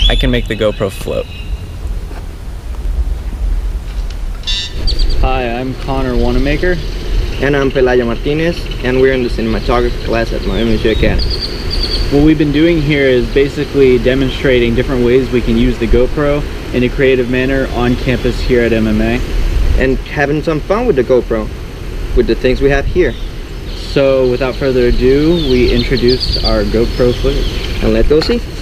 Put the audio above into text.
I can make the GoPro float. Hi, I'm Connor Wanamaker. And I'm Pelayo Martinez, and we're in the cinematography class at Aleshire Cadets. What we've been doing here is basically demonstrating different ways we can use the GoPro in a creative manner on campus here at MMA. And having some fun with the GoPro, with the things we have here. So without further ado, we introduce our GoPro footage. And let's go see.